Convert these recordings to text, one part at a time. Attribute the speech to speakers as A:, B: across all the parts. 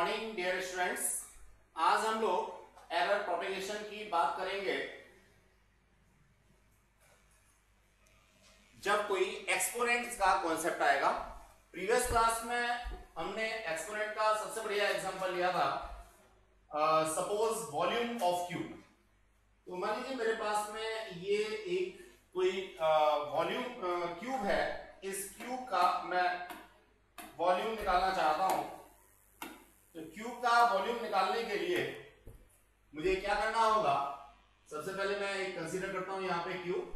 A: Morning dear students. आज हम लोग एरर प्रोपेगेशन की बात करेंगे। जब कोई एक्सपोनेंट्स का कॉन्सेप्ट आएगा, प्रीवियस क्लास में हमने एक्सपोनेंट का सबसे बढ़िया एग्जांपल लिया था, सपोज वॉल्यूम ऑफ क्यूब। तो मान लीजिए मेरे पास में ये एक कोई वॉल्यूम क्यूब है। इस क्यूब का मैं वॉल्यूम निकालना चाहता हूं। तो क्यूब का वॉल्यूम निकालने के लिए मुझे क्या करना होगा? सबसे पहले मैं एक कंसीडर करता हूं यहाँ पे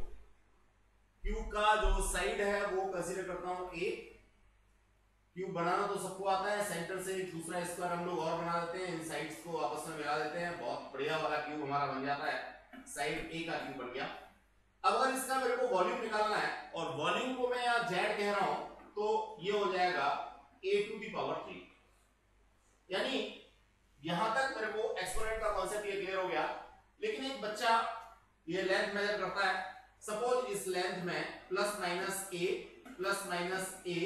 A: क्यूब का जो साइड है वो कंसीडर करता हूं ए। क्यूब बनाना तो सबको आता है, सेंटर से एक दूसरा स्क्वायर हम लोग और बना देते हैं, इन साइड्स को आपस में मिला देते हैं, बहुत बढ़िया वाला क्यूब हमारा बन जाता है। साइड ए का क्यूब बन गया। अब अगर इसका मेरे को वॉल्यूम निकालना है और वॉल्यूम को मैं यहाँ जेड कह रहा हूं, तो ये हो जाएगा a टू दी पावर 3। यानी यहां तक मेरे को एक्सपोनेंट का कॉन्सेप्ट ये क्लियर हो गया। लेकिन एक बच्चा ये लेंथ मेजर करता है, सपोज इस लेंथ में प्लस माइनस ए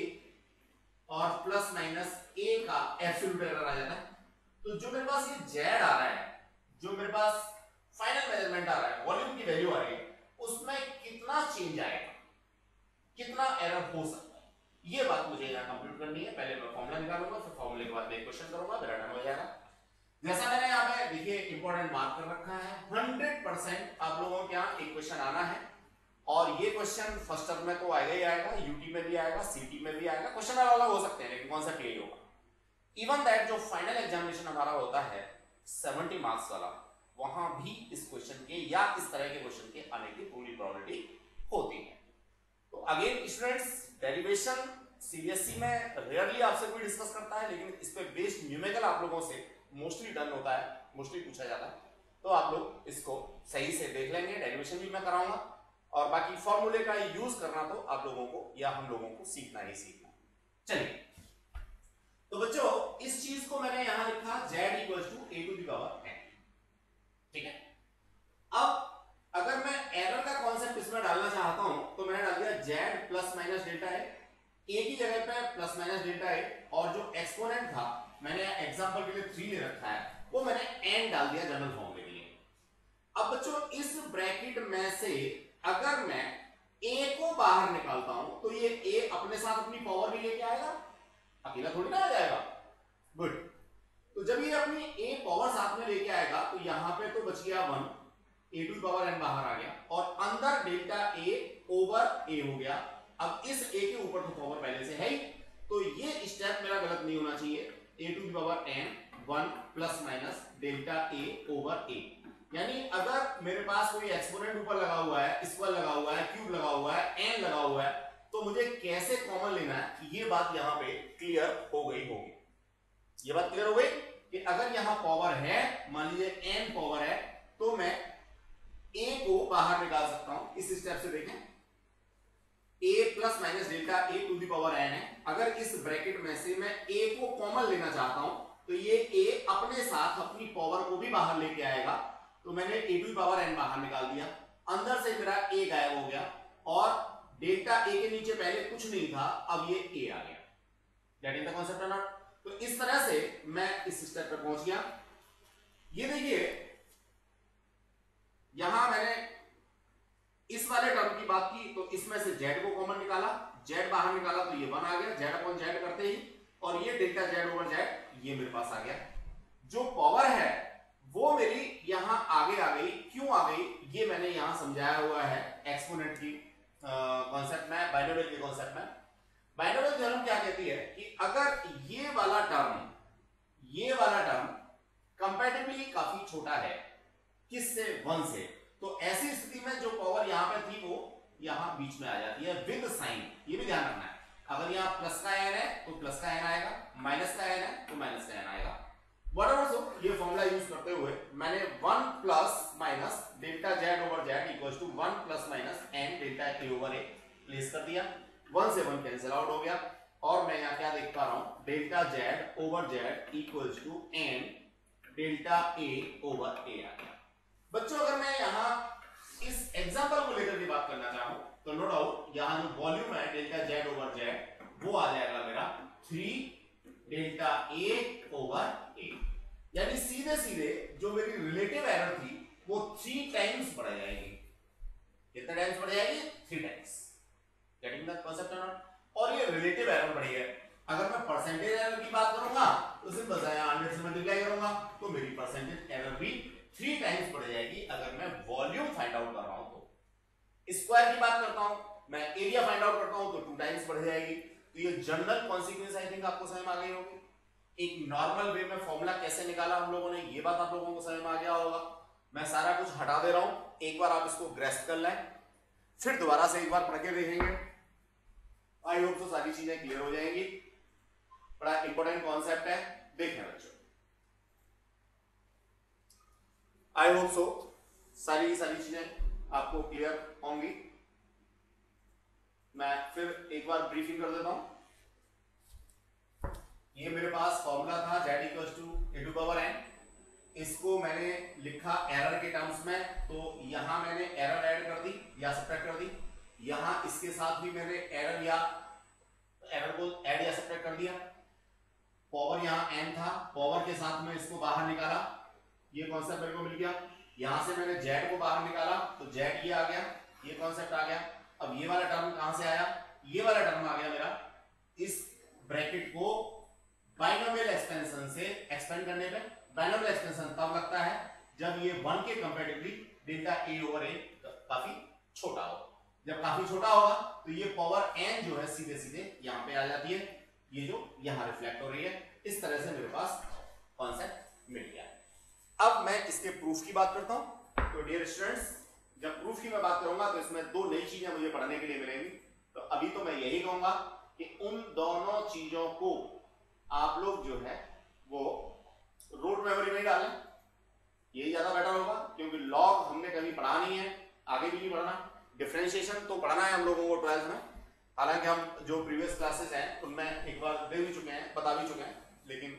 A: और प्लस माइनस ए का एब्सोल्यूट एरर आ जाता है। तो जो मेरे पास ये जेड आ रहा है, जो मेरे पास फाइनल मेजरमेंट आ रहा है, वॉल्यूम की वैल्यू आ रही है, उसमें कितना चेंज आएगा, कितना एरर हो सकता है, ये बात मुझे यहाँ कंप्लीट करनी है। पहले मैं फॉर्मूला निकालूंगा, फिर फॉर्मूले के बाद मैं क्वेश्चन करूंगा, मेरा टाइम हो जाएगा। जैसा मैंने यहाँ पे देखिए इंपॉर्टेंट मार्क कर रखा है, 100% आप लोगों के यहाँ एक क्वेश्चन आना है। और ये क्वेश्चन फर्स्ट टर्म में तो आएगा ही आएगा, यूटी में भी आएगा, सीटी में भी आएगा। क्वेश्चन अलग अलग हो सकते हैं लेकिन कॉन्सेप्ट यही होगा। इवन दैट जो फाइनल एग्जामिनेशन हमारा होता है 70 मार्क्स वाला, वहां भी इस क्वेश्चन के या इस तरह के क्वेश्चन के आने की पूरी प्रोबेबिलिटी होती है। तो अगेन स्टूडेंट्स, डेरिवेशन सीबीएसई में रेयरली आपसे कोई डिस्कस करता है, लेकिन इस पे बेस्ड न्यूमेरिकल आप लोगों से मोस्टली डन होता है, मोस्टली पूछा जाता है। तो आप लोग इसको सही से देख लेंगे। डेरिवेशन भी मैं कराऊंगा और बाकी फॉर्मूले का यूज करना तो आप लोगों को या हम लोगों को सीखना ही सीखना। चलिए, तो बच्चों इस चीज को मैंने यहां लिखा z equals to a to the power n। ठीक है। अब अगर मैं एरर का कॉन्सेप्ट इसमें डालना चाहता हूं तो मैंने डाल दिया z प्लस माइनस डेल्टा है, a की जगह पे प्लस माइनस डेल्टा है, और जो एक्सपोनेंट था मैंने एग्जांपल के लिए 3 ले रखा है, वो मैंने n डाल दिया जनरल फॉर्म के लिए। अब बच्चों इस ब्रैकेट में से अगर मैं a को बाहर निकालता हूं तो ये a अपने साथ अपनी पावर भी लेके आएगा, अकेला थोड़ी ना आ जाएगा। गुड। तो जब ये अपनी a पावर साथ में लेके आएगा तो यहां पे तो बच गया 1, a टू पावर n बाहर आ गया और अंदर डेल्टा a ओवर a हो गया। अब इस a के ऊपर तो पावर पहले से है ही, तो ये स्टेप मेरा गलत नहीं होना चाहिए। a to power n 1 plus minus delta a over a। यानी अगर मेरे पास कोई एक्सपोनेंट ऊपर लगा हुआ है, स्क्वायर लगा हुआ है, क्यूब लगा हुआ है, n लगा हुआ है, तो मुझे कैसे कॉमन लेना है, ये बात यहां पे क्लियर हो गई होगी। ये बात क्लियर हो गई कि अगर यहां पावर है, मान लीजिए n पावर है, तो मैं a को बाहर निकाल सकता हूं। इस स्टेप से देखें, a plus minus delta a to the power n है। अगर इस ब्रैकेट में से मैं a को कॉमन लेना चाहता हूं तो ये a अपने साथ अपनी पावर को भी बाहर लेके आएगा। तो मैंने a to the power n बाहर निकाल दिया, अंदर से मेरा a गायब हो गया और डेल्टा a के नीचे पहले कुछ नहीं था, अब ये a आ गया। गेटिंग द कांसेप्ट और नॉट? तो इस तरह से मैं इस स्टेप पे पहुंच गया। ये देखिए यहां मैंने इस वाले टर्म की बात की तो इसमें से z को कॉमन निकाला, z बाहर निकाला तो ये 1 आ गया, z अपॉन z करते ही, और ये डेल्टा z ओवर z ये मेरे पास आ गया। जो पावर है वो मेरी यहां आगे आ गई। क्यों आ गई ये मैंने यहां समझाया हुआ है एक्सपोनेंट की कॉन्सेप्ट में, बाइनोमियल के कॉन्सेप्ट में। बाइनोमियल थ्योरम क्या कहती है कि अगर ये वाला टर्म कंपैरेटिवली काफी छोटा है किससे, 1 से, तो ऐसी स्थिति में जो पावर यहां पे थी वो यहां बीच में आ जाती है विद साइन। ये भी ध्यान रखना है, अगर यहां प्लस का n है तो प्लस का n आएगा, माइनस का n है तो माइनस का n आएगा। व्हाटएवर सो, ये फॉर्मूला यूज करते हुए मैंने 1 plus minus delta z over z equals to 1 plus minus n delta a over a place कर दिया। 1 से 1 कैंसिल आउट हो गया और मैं यहां क्या देख पा रहा हूं, delta z over z equals to n delta a over a आ गया। बच्चों अगर मैं यहां इस एग्जांपल को लेकर के बात करना चाहूं तो नो डाउट यहां जो वॉल्यूम है डेल्टा z ओवर z वो आ जाएगा मेरा 3 डेल्टा a ओवर यानी सीधे सीधे जो मेरी रिलेटिव एरर थी वो 3 टाइम्स बढ़ जाएगी। कितने टाइम्स बढ़ जाएगी? 3 टाइम्स। गेटिंग द कांसेप्ट और नॉट? और ये रिलेटिव एरर बढ़ी है। अगर मैं परसेंटेज एरर की बात करूंगा तो सिंपल सा 100 से मल्टीप्लाई करूंगा तो मेरी परसेंटेज एरर भी 3 टाइम्स बढ़ जाएगी। अगर मैं वॉल्यूम फाइंड आउट कर रहा हूं तो स्क्वायर की बात करता हूं, मैं एरिया फाइंड आउट करता हूं तो 2 टाइम्स बढ़ जाएगी। तो ये जनरल कॉन्सिक्वेंस आई थिंक आपको समझ में आ गई होगी। एक नॉर्मल वे में फॉर्मूला कैसे निकाला हम लोगों ने, ये बात आप लोगों को समझ में आ गया होगा। मैं सारा कुछ हटा दे रहा हूं, एक बार आप इसको ग्रेस्प कर लें, फिर दोबारा से एक बार पढ़ के देखेंगे। आई होप तो सारी चीजें क्लियर हो जाएंगी। बड़ा इंपॉर्टेंट कॉन्सेप्ट है, देखें बच्चों। आई होप सो सारी चीजें आपको क्लियर होंगी। मैं फिर एक बार ब्रीफिंग कर देता हूं। ये मेरे पास फॉर्मूला था z equals to a to power n। इसको मैंने लिखा एरर के टर्म्स में, तो यहां मैंने एरर ऐड कर दी या सब्ट्रैक्ट कर दी। यहां इसके साथ भी मैंने एरर को ऐड या सब्ट्रैक्ट कर दिया। पावर यहां n था, पावर के साथ में इसको बाहर निकाला, ये कॉन्सेप्ट मेरे को मिल गया। यहां से मैंने z को बाहर निकाला तो z ये आ गया, ये कॉन्सेप्ट आ गया। अब ये वाला टर्म कहां से आया? ये वाला टर्म आ गया मेरा इस ब्रैकेट को बाइनोमियल एक्सपेंशन से एक्सपेंड करने पे। बाइनोमियल एक्सपेंशन तब लगता है जब ये 1 के comparatively delta a over a काफी छोटा हो। जब काफी छोटा होगा तो ये पावर n जो है सीधे सीधे यहां पे आ जाती है, ये जो यहां रिफ्लेक्ट हो रही है। इस तरह से मेरे पास कॉन्सेप्ट मिल गया। अब मैं इसके प्रूफ की बात करता हूं। तो डियर स्टूडेंट्स, जब प्रूफ की मैं बात करूंगा तो इसमें 2 नई चीजें मुझे पढ़ने के लिए मिलेंगी। तो अभी तो मैं यही कहूंगा कि उन दोनों चीजों को आप लोग जो है वो रूट मेमोरी में डालें, यही ज्यादा बेटर होगा, क्योंकि लॉग हमने कभी पढ़ा नहीं है, आगे भी नहीं पढ़ना। डिफरेंशिएशन तो पढ़ना है हम लोगों को 12th में, हालांकि हम जो प्रीवियस क्लासेस हैं उनमें एक बार दे भी चुके हैं, बता भी चुके हैं, लेकिन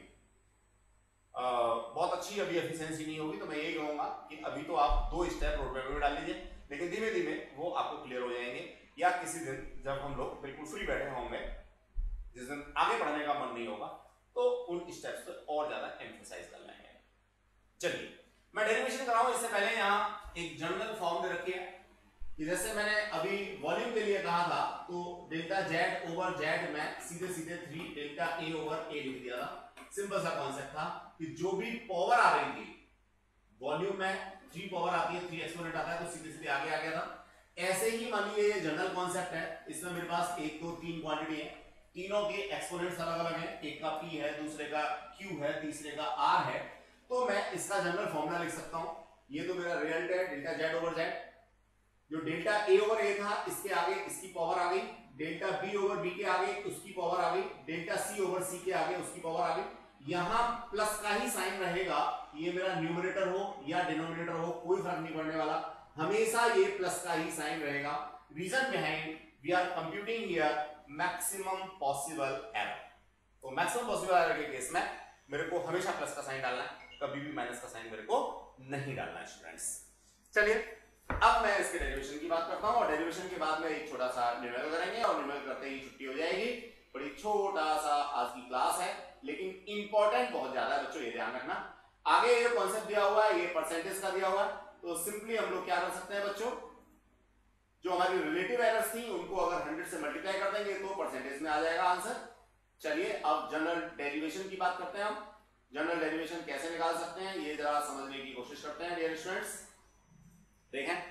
A: बहुत अच्छी अभी एफिशिएंसी नहीं होगी। तो मैं यही कहूंगा कि अभी तो आप 2 स्टेप रोड मैप में डाल लीजिए, लेकिन धीमे धीमे वो आपको क्लियर हो जाएंगे। या किसी दिन जब हम लोग बिल्कुल फ्री बैठे होंगे, जिस दिन आगे बढ़ने का मन नहीं होगा, तो उन स्टेप्स पर और ज्यादा एम्फसाइज कर लेंगे। चलिए मैं डेरिवेशन कराऊं इससे पहले यहाँ एक जनरल फॉर्म दे रखी है कि जैसे मैंने अभी वॉल्यूम के लिए कहा था, तो डेल्टा जेड ओवर जेड में सीधे सीधे 3 डेल्टा ए ओवर ए लिख दिया था। सिंपल सा कॉन्सेप्ट था कि जो भी पावर आ रही थी वॉल्यूम में, 3 पावर आती है, 3 एक्सपोनेंट आता है, तो सीधे सीधे आगे आ गया था। ऐसे ही मान लीजिए ये जनरल कॉन्सेप्ट है, इसमें मेरे पास 1 2 3 क्वांटिटी है, तीनों के एक्सपोनेंट्स अलग अलग हैं, एक का p है, दूसरे का q है, तीसरे का r है। तो मैं इसका जनरल फॉर्मूला लिख सकता हूं। ये तो मेरा रिजल्ट है डेल्टा z ओवर z। जो डेल्टा a ओवर a था, इसके आगे इसकी पावर आ गई, डेल्टा b ओवर b के आगे उसकी पावर आ गई, डेल्टा c ओवर c के आगे उसकी पावर आ गई। यहां प्लस का ही साइन रहेगा, ये मेरा न्यूमरेटर हो या डिनोमिनेटर हो कोई फर्क नहीं पड़ने वाला, हमेशा ये प्लस का ही साइन रहेगा। Reason behind we are computing here maximum possible error. तो मैक्सिमम पॉसिबल एरर के केस में मेरे को हमेशा प्लस का साइन डालना है, कभी भी माइनस का साइन मेरे को नहीं डालना है स्टूडेंट्स। चलिए अब मैं इसके डेरिवेशन की बात करता हूं, और डेरिवेशन के बाद में एक छोटा सा न्यूमेरिकल करेंगे, और न्यूमेरिकल करते ही छुट्टी हो जाएगी। बड़ी छोटा सा आज की क्लास है, लेकिन इंपॉर्टेंट बहुत ज्यादा है बच्चों, ये ध्यान रखना। आगे ये कॉन्सेप्ट दिया हुआ है, ये परसेंटेज का दिया हुआ है, तो सिंपली हम लोग क्या कर सकते हैं बच्चों, जो हमारी रिलेटिव एरर्स थी उनको अगर 100 से मल्टीप्लाई कर देंगे तो परसेंटेज में आ जाएगा आंसर। चलिए अब जनरल डेरिवेशन की बात करते हैं। हम जनरल डेरिवेशन कैसे निकाल सकते हैं ये जरा समझने की कोशिश करते हैं डियर स्टूडेंट्स। देखें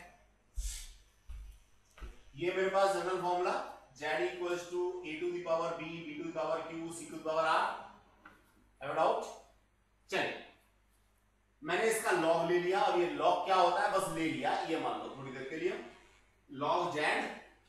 A: ये मेरे पास general formula z equals to a to the power b, b to the power q, c to the power r। Have doubt? चलिए मैंने इसका लॉग ले लिया। अब ये लॉग क्या होता है बस ले लिया, ये मान लो थोड़ी देर के लिए। Log z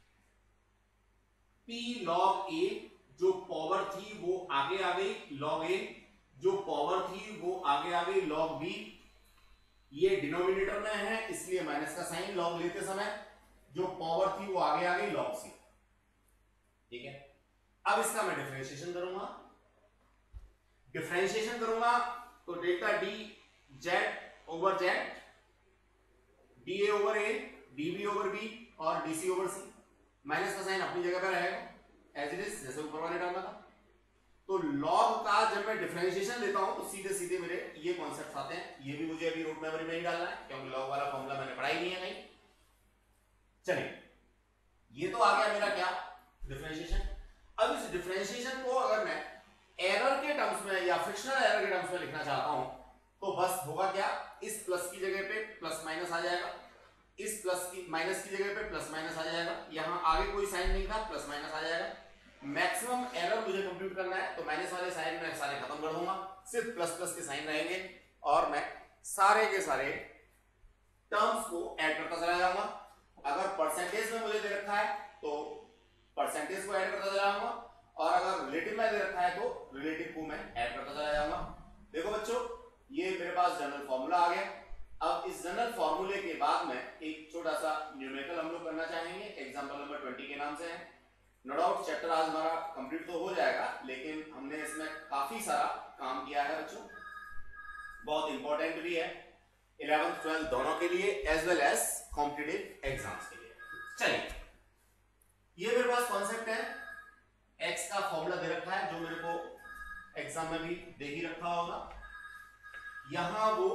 A: p log a, जो पावर थी वो आगे आ गई लॉग a, जो पावर थी वो आगे आ गई लॉग b। ये डिनोमिनेटर में है इसलिए माइनस का साइन लॉग लेते समय, जो पावर थी वो आगे आ गई लॉग c। ठीक है, अब इसका मैं डिफरेंशिएशन करूंगा। डिफरेंशिएशन करूंगा तो delta d z over z, d a over a, d b over b और d c over c. Minus का साइन अपनी जगह पर रहेगा एज इट इज, जैसे ऊपर वाले टर्म में था। तो log का जब मैं डिफरेंशिएशन लेता हूं तो सीधे सीधे मेरे ये कॉन्सेप्ट आते हैं। ये भी मुझे अभी रूट मेमोरी में ही डालना है क्योंकि log वाला फॉर्मूला मैंने पढ़ा ही नहीं है कहीं। चलिए, ये तो आ गया मेरा क्या, डिफरेंशिएशन। अब इस डिफरेंशिएशन को अगर मैं एरर के टर्म्स में या फ्रिक्शनल एरर के टर्म्स में लिखना चाहता हूं तो बस होगा क्या, इस प्लस की जगह पे प्लस माइनस आ जाएगा, इस प्लस की माइनस की जगह पे प्लस माइनस आ जाएगा, यहां आगे कोई साइन नहीं था, प्लस माइनस आ जाएगा। मैक्सिमम एरर मुझे कंप्यूट करना है तो माइनस वाले साइन में सारे खत्म कर दूंगा, सिर्फ प्लस प्लस के साइन रहेंगे और मैं सारे के सारे टर्म्स को ऐड करता चला जाऊंगा। अगर परसेंटेज में मुझे दे रखा है तो परसेंटेज को ऐड करता चला जाऊंगा और अगर रिलेटिव में दे रखा है तो रिलेटिव को मैं ऐड करता चला जाऊंगा। देखो बच्चों, ये मेरे पास जनरल फॉर्मूला आ गया। अब इस जनरल फॉर्मूले के बाद में एक छोटा सा न्यूमेरिकल हम लोग करना चाहेंगे, एग्जांपल नंबर 20 के नाम से है। नो डाउट चैप्टर आज हमारा कंप्लीट तो हो जाएगा, लेकिन हमने इसमें काफी सारा काम किया है बच्चों, बहुत इंपॉर्टेंट भी है 11th 12th दोनों के लिए as well as competitive exams के लिए। चलिए, ये मेरे पास कॉन्सेप्ट है, एक्स का फॉर्मूला दे रखा है जो मेरे को एग्जाम में भी दे ही रखा होगा। यहां वो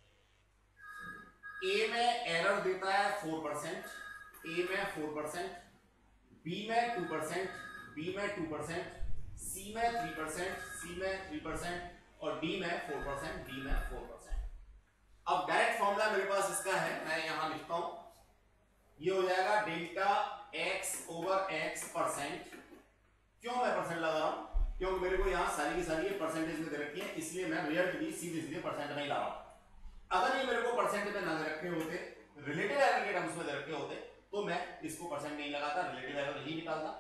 A: ए में एरर देता है 4%, ए में 4%, बी में 2%, बी में 2%, सी में 3%, सी में 3% और डी में 4%, डी में 4%। अब डायरेक्ट फॉर्मूला मेरे पास इसका है, मैं यहां लिखता हूं, ये हो जाएगा delta x over x percent. क्यों मैं परसेंट लगा रहा हूं, क्योंकि मेरे को यहां सारी की सारी परसेंटेज में दे रखी है, इसलिए मैं रिजल्ट भी सीधे सीधे परसेंट में ही ला रहा हूं। अगर ये मेरे को परसेंट में ना दे रखे होते, रिलेटिव एरर के टर्म्स में दे रखे होते तो मैं इसको परसेंट नहीं लगाता, रिलेटिव एरर ही निकालता।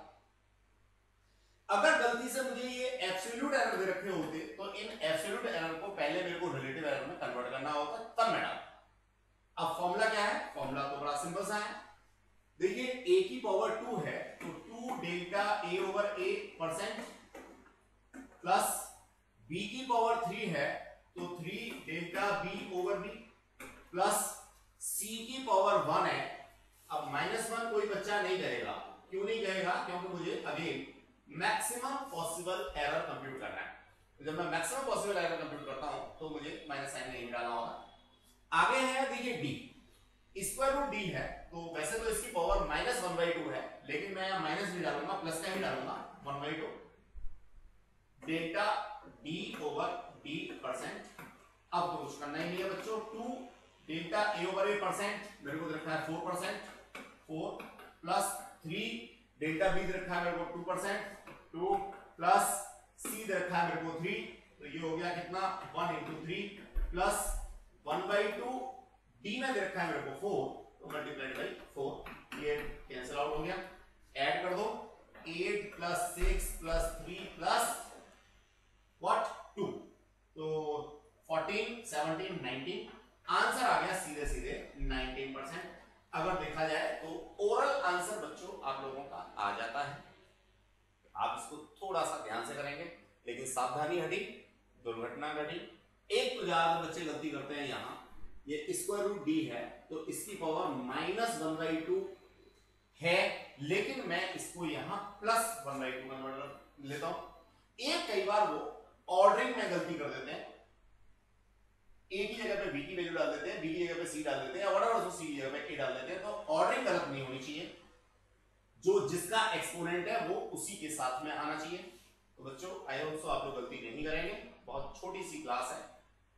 A: अगर गलती से मुझे ये एब्सोल्यूट एरर दे रखे होते तो इन एब्सोल्यूट एरर को पहले मेरे को रिलेटिव एरर में कन्वर्ट करना होता, तब मैं डालता। अब फॉर्मूला क्या है, फॉर्मूला तो बड़ा सिंपल सा है। देखिए, a की पावर 2 है तो 2 delta a over a percent plus b की पावर 3 है तो 3 delta b over b plus c की पावर 1 है। अब -1 कोई बच्चा नहीं करेगा, क्यों नहीं कहेगा, क्योंकि मुझे again maximum possible error compute करना है। तो जब मैं मैक्सिमम पॉसिबल एरर कंप्यूट करता हूं तो मुझे माइनस साइन नहीं डालना होगा। आगे है देखिए d, स्क्वायर रूट डी है तो वैसे तो इसकी पावर -1/2 है, लेकिन मैं यहां माइनस नहीं डालूंगा, प्लस का ही डालूंगा 1/2 delta D over D percent. अब तो कुछ करना ही नहीं है बच्चों, 2 delta A over A percent मेरे को रखा है 4%, 4 प्लस 3 डेल्टा बी रखा है मेरे को 2%, 2 प्लस सी रखा है मेरे को 3, तो ये हो गया कितना 1 × 3 प्लस 1/2 डी में दे रखा है मेरे को 4 तो मल्टीप्लाइड बाई 4, ये कैंसिल आउट हो गया। ऐड कर दो 8 प्लस 6 प्लस 3 प्लस व्हाट 2, तो 14 17 19, आंसर आ गया सीधे सीधे 19%। अगर देखा जाए तो ओरल आंसर बच्चों आप लोगों का आ जाता है। आप इसको थोड़ा सा ध्यान से करेंगे, लेकिन सावधानी हटी, दुर्घटना घटी। एक तो ज्यादा बच्चे गलती करते हैं, यहां ये स्क्वायर रूट डी है तो इसकी पावर -1/2 है, लेकिन मैं इसको यहां +1/2 कन्वर्ट लेता हूं। एक कई बार वो ऑर्डरिंग में गलती कर देते हैं, ए की जगह पे बी की वैल्यू डाल देते हैं, बी की जगह पे सी डाल देते हैं, या व्हाटएवर, सी की जगह पे ए डाल देते हैं, तो ऑर्डरिंग गलत नहीं होनी चाहिए, जो जिसका एक्सपोनेंट है वो उसी के साथ में आना चाहिए। तो बच्चों आई होप सो आप लोग गलती नहीं करेंगे, बहुत छोटी सी क्लास है,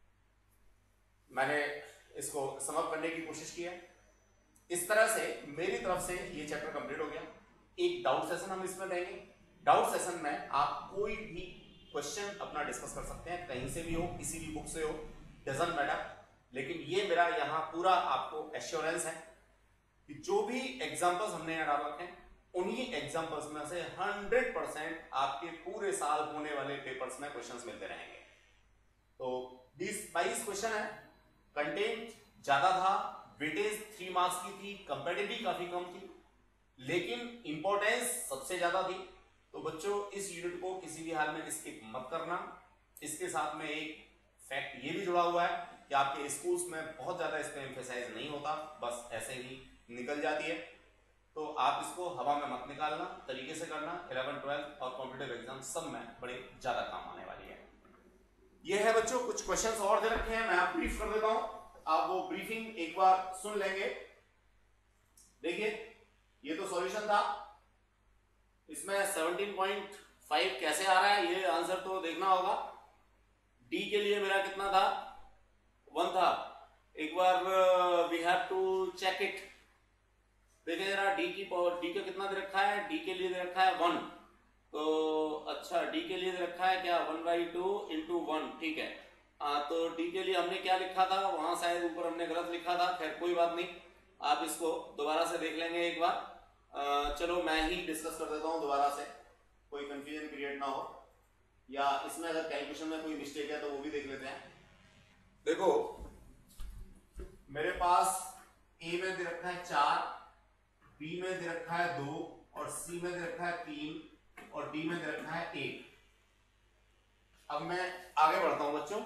A: मैंने इसको समअप करने की कोशिश की है। इस तरह से मेरी तरफ से ये चैप्टर कंप्लीट हो गया। एक डाउट सेशन हम इसमें देंगे, डाउट सेशन में आप कोई भी क्वेश्चन अपना डिस्कस कर सकते हैं, कहीं से भी हो, किसी भी बुक से हो, डजंट मैटर, लेकिन ये मेरा यहाँ पूरा आपको एश्योरेंस है कि जो भी एग्जाम्पल्स हमने यहाँ डाल रखे हैं उन्हीं एग्जाम्पल्स में से 100% आपके पूरे साल होने वाले पेपर्स में क्वेश्चंस मिलते रहेंगे। तो 22 क्वेश्चन है, कंटेंट ज्यादा था, वेटेज 3 मार्क्स की थी, कंपेटिटिव काफी कम थी, लेकिन इंपॉर्टेंस सबसे ज्यादा थी। तो बच्चों इस यूनिट को किसी भी हाल में स्किप मत करना। इसके साथ में एक फैक्ट ये भी जुड़ा हुआ है कि आपके स्कूल्स में बहुत ज्यादा इस पे एम्फेसाइज नहीं होता, बस ऐसे ही निकल जाती है। तो आप इसको हवा में मत निकालना, तरीके से करना। 11, 12 और कॉम्पिटिटिव एग्जाम सब में बड़े ज्यादा काम आने वाली है। ये है बच्चों, कुछ क्वेश्चंस और दे रखे हैं, मैं आप ब्रीफ कर देता हूं, आप वो ब्रीफिंग एक बार सुन लेंगे। देखिए ये तो सॉल्यूशन था, इसमें 17.5 कैसे आ रहा है ये आंसर तो देखना होगा। डी के लिए मेरा कितना था, 1 था। एक बार we have to check it, देखिए जरा डी की पावर, डी का कितना दे रखा है, डी के लिए दे रखा है 1, तो अच्छा डी के लिए दे रखा है क्या 1/2 × 1, ठीक है। तो डी के लिए हमने क्या लिखा था, वहां शायद ऊपर हमने गलत लिखा था, खैर कोई बात नहीं, आप इसको दोबारा से देख लेंगे एक बार। चलो मैं ही डिस्कस कर देता हूँ दोबारा से, कोई कंफ्यूजन क्रिएट ना हो, या इसमें अगर कैलकुलेशन में कोई मिस्टेक है तो वो भी देख लेते हैं। देखो मेरे पास ए में दे रखा है 4, बी में दे रखा है 2 और सी में दे रखा है 3 और डी में दे रखा है 1। अब मैं आगे बढ़ता हूं बच्चों,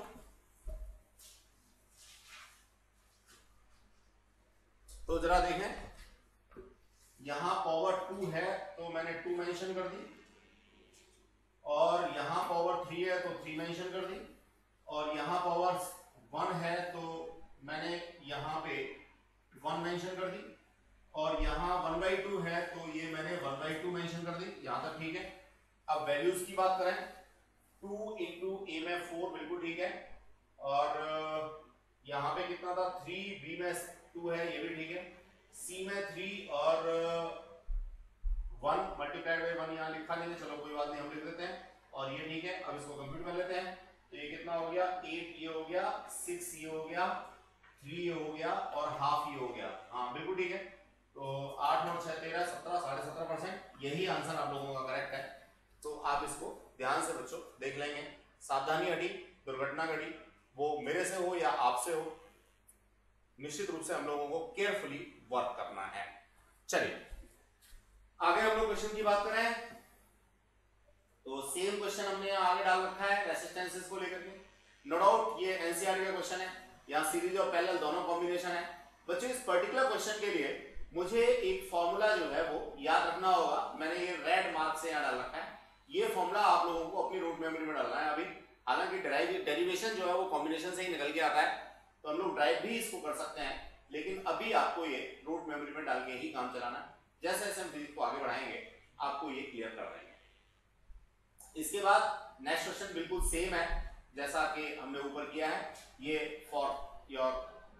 A: तो जरा देखें, यहां पावर 2 है तो मैंने 2 मेंशन कर दी, और यहां पावर 3 है तो 3 मेंशन कर दी, और यहां पावर 1 है तो मैंने यहां पे 1 मेंशन कर दी, और यहां 1/2 है तो ये मैंने 1/2 मेंशन कर दी, यहां तक ठीक है। अब वैल्यूज की बात करें, 2 × a में 4 बिल्कुल ठीक है, और यहां पे कितना था 3, b में 2 है ये भी ठीक है, c में 3 और 1 मल्टीप्लाइड बाय 1 यहां लिखा नहीं है, चलो कोई बात नहीं हम लिख देते हैं, और ये ठीक है। अब इसको कंप्यूट कर लेते हैं, तो ये कितना हो गया 8 ये हो गया, 6 ये हो गया, 3 ये हो गया और हाफ ये हो गया, हाँ बिल्कुल ठीक है। तो 8, 9, 6, 13, 17, 17.5% यही आंसर आप लोगों का करेक्ट है। तो आप इसको ध्यान से बच्चों देख लेंगे, सावधानी हटी, दुर्घटना घटी, वो मेरे से हो या आपसे हो, निश्चित रूप से हम लोगों को केयरफुली वर्क करना है। चलिए आगे हम लोग क्वेश्चन की बात करें, तो सेम क्वेश्चन हमने यहाँ आगे डाल रखा है रेसिस्टेंसेस को लेकर के, नो डाउट ये एनसीईआरटी का क्वेश्चन है, यहाँ सीरीज और पैरेलल दोनों कॉम्बिनेशन है। बच्चों इस पर्टिकुलर क्वेश्चन के लिए मुझे एक फॉर्मूला जो है वो याद रखना होगा, मैंने ये रेड मार्क से यहाँ डाल रखा है, ये फॉर्मूला आप लोगों को अपनी रूट मेमोरी में डालना है अभी। हालांकि डेरिवेशन जो है वो कॉम्बिनेशन से ही निकल के आता है, तो हम लोग ड्राइव भी इसको कर सकते हैं, लेकिन अभी आपको ये रूट मेमोरी में डाल के ही काम चलाना है। जैसे जैसे हम फिजिक्स को आगे बढ़ाएंगे आपको ये क्लियर कर देंगे। इसके बाद नेक्स्ट क्वेश्चन बिल्कुल सेम है जैसा कि हमने ऊपर किया है, ये फॉर योर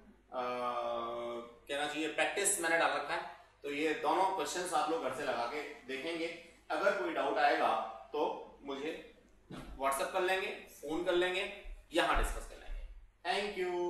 A: कहना चाहिए प्रैक्टिस मैंने डाल रखा है, तो ये दोनों क्वेश्चंस आप लोग घर से लगा के देखेंगे। अगर कोई डाउट आएगा तो मुझे व्हाट्सएप कर लेंगे, फोन कर लेंगे, यहां डिस्कस कर लेंगे। Thank you.